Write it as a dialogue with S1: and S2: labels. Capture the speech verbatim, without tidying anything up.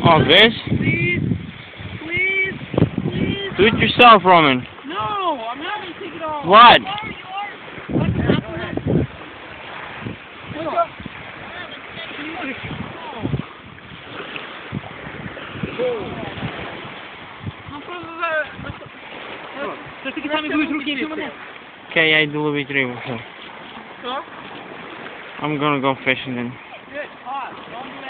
S1: Oh, this?
S2: Please, please, please.
S1: Do it yourself, Roman.
S2: No, I'm not going to take it off.
S1: What?
S2: What's happening? Let's go.
S1: Okay, я иду ловить рыбу.
S2: Что?
S1: I'm gonna go fishing then.
S2: Good. Hot.